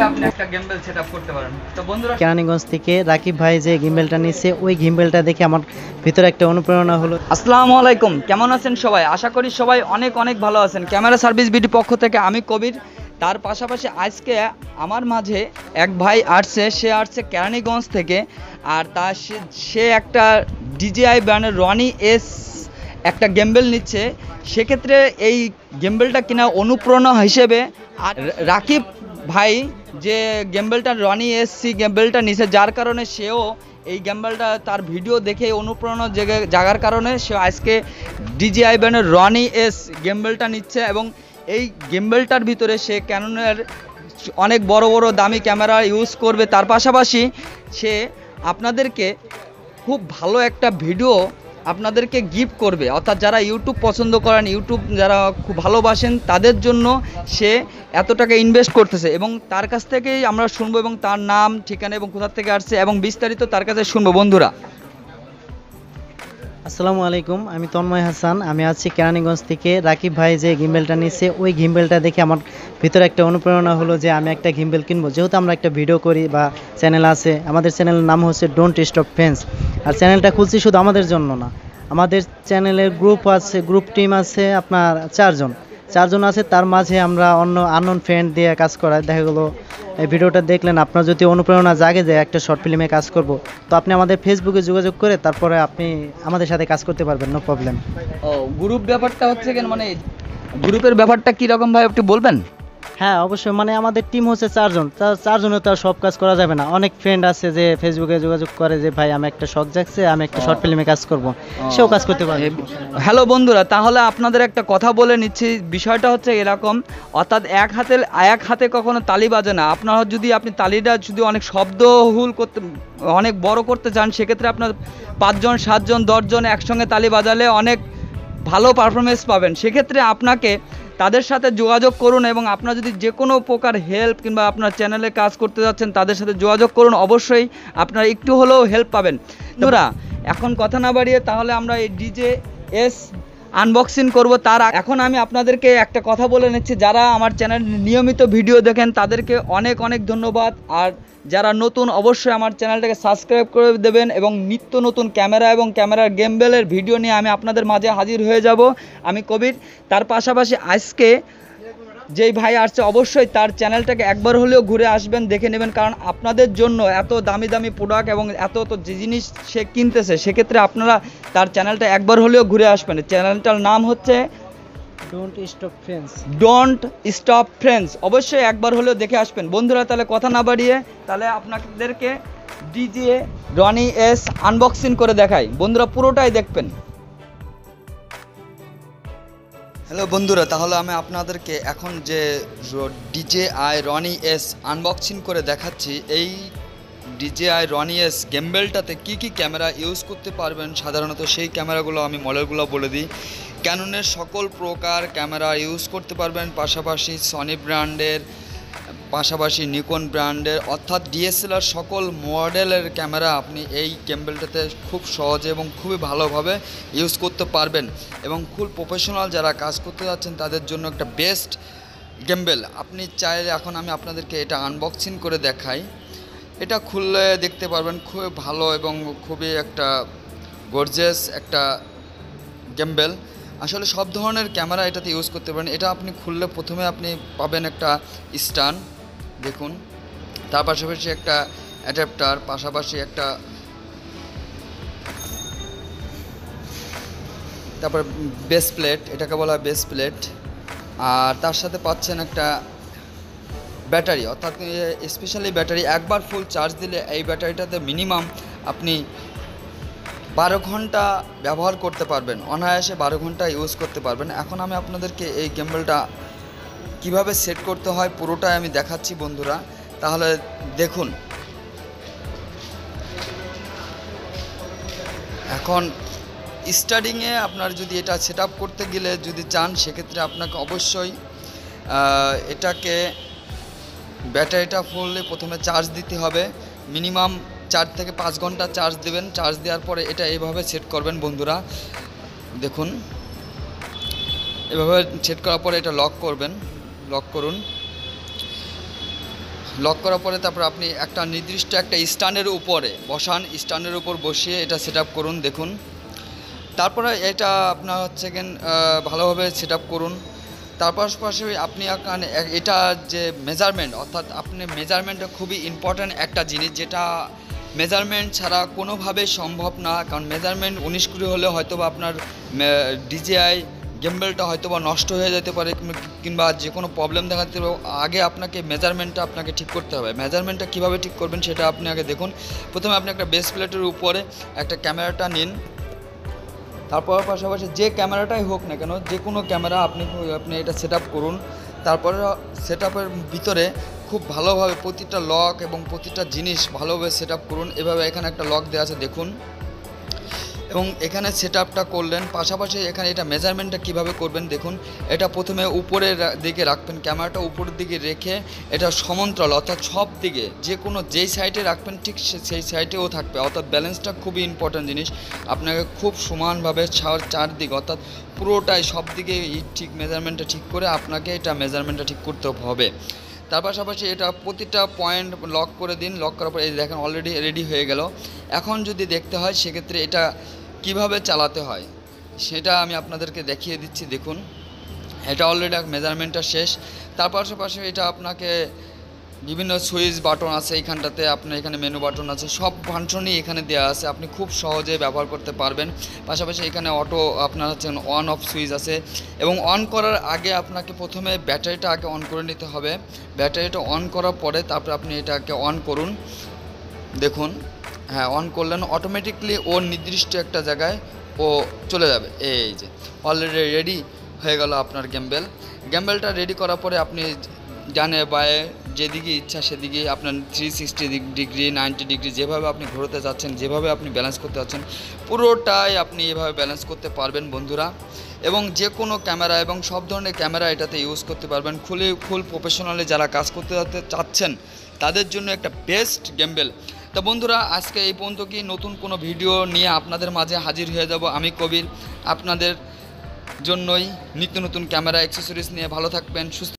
আপনি একটা gimbal setup করতে পারেন। তো বন্ধুরা, কেরানীগঞ্জ থেকে রাকিব ভাই যে গিম্বেলটা নিচ্ছে ওই গিম্বেলটা দেখে আমার ভিতরে একটা অনুপ্রেরণা হলো। আসসালামু আলাইকুম, কেমন আছেন সবাই? আশা করি সবাই অনেক অনেক ভালো আছেন। ক্যামেরা সার্ভিস বিডি পক্ষ থেকে আমি কবির। তার পাশাপাশি আজকে আমার মাঝে এক ভাই আসছে, সে আসছে কেরানীগঞ্জ থেকে। আর সে একটা ডিজিআই ব্র্যান্ডের রনি এস একটা গিম্বেল নিচ্ছে। সেক্ষেত্রে এই গিম্বেলটা কিনা অনুপ্রেরণা হিসেবে আর রাকিব ভাই যে গিম্বেলটা রনি এসসি গিম্বেলটা নিছে, যার কারণে সেও এই গিম্বেলটা তার ভিডিও দেখে অনুপ্রেরণা জাগার কারণে সে আজকে ডিজিআই ব্র্যান্ডের রনি এস গিম্বেলটা নিচ্ছে। এবং এই গিম্বেলটার ভিতরে সে ক্যাননের অনেক বড় বড় দামি ক্যামেরা ইউজ করবে। তার পাশাপাশি সে আপনাদেরকে খুব ভালো একটা ভিডিও আপনাদেরকে গিফট করবে। অর্থাৎ যারা ইউটিউব পছন্দ করেন, ইউটিউব যারা খুব ভালোবাসেন, তাদের জন্য সে এত টাকা ইনভেস্ট করতেছে। এবং তার কাছ থেকেই আমরা শুনবো এবং তার নাম, ঠিকানা এবং কোথা থেকে আসছে এবং বিস্তারিত তার কাছে শুনবো। বন্ধুরা, আসসালামু আলাইকুম, আমি তন্ময় হাসান। আমি আছি কেরানীগঞ্জ থেকে। রাকিব ভাই যে গিম্বেলটা নিচ্ছে ওই গিম্বেলটা দেখে আমার ভিতরে একটা অনুপ্রেরণা হলো যে আমি একটা গিম্বেল কিনবো। যেহেতু আমরা একটা ভিডিও করি বা চ্যানেল আছে, আমাদের চ্যানেলের নাম হচ্ছে ডোন্ট স্টপ ফ্রেন্ডস। আর চ্যানেলটা খুলছি শুধু আমাদের জন্য না, আমাদের চ্যানেলের গ্রুপ আছে, গ্রুপ টিম আছে আপনার চারজন আছে। তার মাঝে আমরা অন্য আননোন ফ্রেন্ড দিয়ে কাজ করাই। দেখা গেলো এই ভিডিওটা দেখলেন, আপনার যদি অনুপ্রেরণা জাগে যে একটা শর্ট ফিল্মে কাজ করব, তো আপনি আমাদের ফেসবুকে যোগাযোগ করে তারপরে আপনি আমাদের সাথে কাজ করতে পারবেন, নো প্রবলেম। ও গ্রুপ ব্যাপারটা হচ্ছে কেন, মানে গ্রুপের ব্যাপারটা কীরকম ভাই একটু বলবেন? হ্যাঁ অবশ্যই, মানে আমাদের টিম হচ্ছে চারজনে তো আর সব কাজ করা যাবে না। অনেক ফ্রেন্ড আছে যে ফেসবুকে যোগাযোগ করে যে ভাই আমি একটা শখ জাগছে, আমি একটা শর্ট ফিল্মে কাজ করব, সেও কাজ করতে পারবে। হ্যালো বন্ধুরা, তাহলে আপনাদের একটা কথা বলে নিচ্ছি। বিষয়টা হচ্ছে এরকম, অর্থাৎ এক হাতে কখনো তালি বাজে না। আপনি তালিটা যদি অনেক শব্দহুল করতে, অনেক বড় করতে চান, সেক্ষেত্রে আপনার 5 জন 7 জন 10 জন একসঙ্গে তালি বাজালে অনেক ভালো পারফরমেন্স পাবেন। সেক্ষেত্রে আপনাকে তাদের সাথে যোগাযোগ করুন এবং আপনার যদি যে কোনো প্রকার হেল্প কিংবা আপনার চ্যানেলে কাজ করতে যাচ্ছেন, তাদের সাথে যোগাযোগ করুন। অবশ্যই আপনারা একটু হলেও হেল্প পাবেন। বন্ধুরা, এখন কথা না বাড়িয়ে তাহলে আমরা এই ডিজে এস আনবক্সিং করব। এখন আমি আপনাদেরকে একটা কথা বলে নিচ্ছি, যারা আমার চ্যানেল নিয়মিত ভিডিও দেখেন তাদেরকে অনেক অনেক ধন্যবাদ। আর যারা নতুন, অবশ্যই আমার চ্যানেলটাকে সাবস্ক্রাইব করে দেবেন এবং নিত্য নতুন ক্যামেরা এবং ক্যামেরার গিম্বেলের ভিডিও নিয়ে আমি আপনাদের মাঝে হাজির হয়ে যাব। আমি কবির। তার পাশাপাশি আজকে যেই ভাই আসছে, অবশ্যই তার চ্যানেলটাকে একবার হলেও ঘুরে আসবেন, দেখে নেবেন। কারণ আপনাদের জন্য এত দামি দামি প্রোডাক্ট এবং এত যে জিনিস সে কিনতেছে, সেক্ষেত্রে আপনারা তার চ্যানেলটা একবার হলেও ঘুরে আসবেন। চ্যানেলটার নাম হচ্ছে ডোন্ট স্টপ ফ্রেন্ডস। অবশ্যই একবার হলেও দেখে আসবেন। বন্ধুরা, তাহলে কথা না বাড়িয়ে তাহলে আপনাদেরকে ডিজে রনি এস আনবক্সিং করে দেখাই। বন্ধুরা, পুরোটাই দেখবেন। হ্যালো বন্ধুরা, তাহলে আমি আপনাদেরকে এখন যে ডিজেআই রনি এস আনবক্সিং করে দেখাচ্ছি। এই ডিজেআই রনি এস গিম্বেলটাতে কী কী ক্যামেরা ইউজ করতে পারবেন, সাধারণত সেই ক্যামেরাগুলো আমি মডেলগুলো বলে দিই। ক্যাননের সকল প্রকার ক্যামেরা ইউজ করতে পারবেন, পাশাপাশি সনি ব্র্যান্ডের, পাশাপাশি নিকন ব্র্যান্ডের, অর্থাৎ ডিএসএলআর সকল মডেলের ক্যামেরা আপনি এই গিম্বেলটাতে খুব সহজে এবং খুবই ভালোভাবে ইউজ করতে পারবেন। এবং খুব প্রফেশনাল যারা কাজ করতে যাচ্ছেন তাদের জন্য একটা বেস্ট গিম্বেল। আপনি চাইলে এখন আমি আপনাদেরকে এটা আনবক্সিং করে দেখাই। এটা খুললে দেখতে পারবেন খুবই ভালো এবং খুবই একটা গর্জিয়াস একটা গিম্বেল। আসলে সব ধরনের ক্যামেরা এটাতে ইউজ করতে পারেন। এটা আপনি খুললে প্রথমে আপনি পাবেন একটা স্ট্যান্ড, দেখুন, তার পাশাপাশি একটা অ্যাডাপ্টার, পাশাপাশি একটা তারপর বেস প্লেট, এটাকে বলা হয় বেস প্লেট। আর তার সাথে পাচ্ছেন একটা ব্যাটারি, অর্থাৎ স্পেশালি ব্যাটারি। একবার ফুল চার্জ দিলে এই ব্যাটারিটাতে মিনিমাম আপনি 12 ঘন্টা ব্যবহার করতে পারবেন, অনায়াসে 12 ঘন্টা ইউজ করতে পারবেন। এখন আমি আপনাদেরকে এই গিম্বেলটা কিভাবে সেট করতে হয় পুরোটাই আমি দেখাচ্ছি বন্ধুরা, তাহলে দেখুন। এখন স্টার্টিংয়ে আপনার যদি এটা সেট আপ করতে গেলে যদি চান, সেক্ষেত্রে আপনাকে অবশ্যই এটাকে ব্যাটারিটা ফুললে প্রথমে চার্জ দিতে হবে। মিনিমাম 4 থেকে 5 ঘন্টা চার্জ দেবেন। চার্জ দেওয়ার পরে এটা এইভাবে সেট করবেন বন্ধুরা, দেখুন। এভাবে সেট করার পরে এটা লক করবেন, লক করুন। লক করার পরে তারপর আপনি একটা নির্দিষ্ট একটা স্ট্যান্ডের উপরে বসান, স্ট্যান্ডের উপর বসিয়ে এটা সেট আপ করুন। দেখুন, তারপরে এটা আপনার হচ্ছে ভালোভাবে সেট আপ করুন। তার পাশাপাশি আপনি এটা যে মেজারমেন্ট, অর্থাৎ আপনি মেজারমেন্টটা খুবই ইম্পর্ট্যান্ট একটা জিনিস, যেটা মেজারমেন্ট ছাড়া কোনোভাবে সম্ভব না। কারণ মেজারমেন্ট 19-20 হলে হয়তো বা আপনার ডিজিআই গিম্বেলটা হয়তো বা নষ্ট হয়ে যেতে পারে, কিংবা যে কোনো প্রবলেম দেখা দিতে পারে। আগে আপনাকে মেজারমেন্টটা আপনাকে ঠিক করতে হবে। মেজারমেন্টটা কীভাবে ঠিক করবেন সেটা আপনি আগে দেখুন। প্রথমে আপনি একটা বেস প্লেটের উপরে একটা ক্যামেরাটা নিন। তারপর পাশাপাশি যে ক্যামেরাটাই হোক না কেন, যে কোনো ক্যামেরা আপনি এটা সেট আপ করুন। তারপরে সেট আপের ভিতরে খুব ভালোভাবে প্রতিটা লক এবং প্রতিটা জিনিস ভালোভাবে সেট আপ করুন। এভাবে এখানে একটা লক দেওয়া আছে দেখুন, এবং এখানে সেট আপটা করলেন। পাশাপাশি এখানে এটা মেজারমেন্টটা কীভাবে করবেন দেখুন। এটা প্রথমে উপরের দিকে রাখবেন, ক্যামেরাটা উপরের দিকে রেখে এটা সমান্তরাল, অর্থাৎ সব দিকে যেই সাইডে রাখবেন ঠিক সেই সাইডেও থাকবে। অর্থাৎ ব্যালেন্সটা খুবই ইম্পর্ট্যান্ট জিনিস। আপনাকে খুব সমানভাবে চারদিক অর্থাৎ পুরোটাই সব দিকে ঠিক মেজারমেন্টটা ঠিক করে আপনাকে এটা মেজারমেন্টটা ঠিক করতে হবে। তার পাশাপাশি এটা প্রতিটা পয়েন্ট লক করে দিন। লক করার পর এই দেখেন অলরেডি রেডি হয়ে গেল। এখন যদি দেখতে হয় সেক্ষেত্রে এটা কিভাবে চালাতে হয় সেটা আমি আপনাদেরকে দেখিয়ে দিচ্ছি। দেখুন, এটা অলরেডি মেজারমেন্টটা শেষ। তার পাশাপাশি এটা আপনাকে বিভিন্ন সুইচ বাটন আছে এইখানটাতে, আপনার এখানে মেনু বাটন আছে, সব ফাংশনই এখানে দেওয়া আছে, আপনি খুব সহজে ব্যবহার করতে পারবেন। পাশাপাশি এখানে অটো আপনার হচ্ছে অন অফ সুইচ আছে, এবং অন করার আগে আপনাকে প্রথমে ব্যাটারিটা আগে অন করে নিতে হবে। ব্যাটারিটা অন করার পরে তারপরে আপনি এটাকে অন করুন। দেখুন, হ্যাঁ, অন করলেন, অটোমেটিকলি ওর নির্দিষ্ট একটা জায়গায় ও চলে যাবে। এই যে অলরেডি রেডি হয়ে গেল আপনার গেমবেলটা রেডি করার পরে আপনি ডানে বায়ে যেদিকে ইচ্ছা সেদিকে আপনার 360 ডিগ্রি 90 ডিগ্রি যেভাবে আপনি ঘোরাতে যাচ্ছেন, যেভাবে আপনি ব্যালেন্স করতে যাচ্ছেন, পুরোটাই আপনি এভাবে ব্যালেন্স করতে পারবেন বন্ধুরা। এবং যে কোনো ক্যামেরা এবং সব ধরনের ক্যামেরা এটাতে ইউজ করতে পারবেন। ফুল প্রফেশনালি যারা কাজ করতে চাচ্ছেন তাদের জন্য একটা বেস্ট গেমবেল। তো বন্ধুরা, আজকে এই পর্যন্ত কি, নতুন কোনো ভিডিও নিয়ে আপনাদের মাঝে হাজির হয়ে যাব আমি কবির। আপনাদের জন্যই নিত্য নতুন ক্যামেরা অ্যাক্সেসরিজ নিয়ে। ভালো থাকবেন, সুস্থ